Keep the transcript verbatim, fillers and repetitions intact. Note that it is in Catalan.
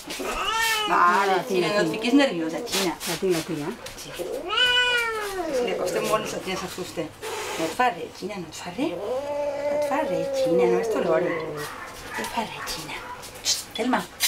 Vale, Xina, no et fiquis nerviosa, Xina. La tinc, la tinc, eh? Sí. Si li costa molt, no Xina s'assusta. No et fa res, Xina, no et fa res. No et fa res, Xina, no és dolor. No et fa res, Xina. Xxt, Telma.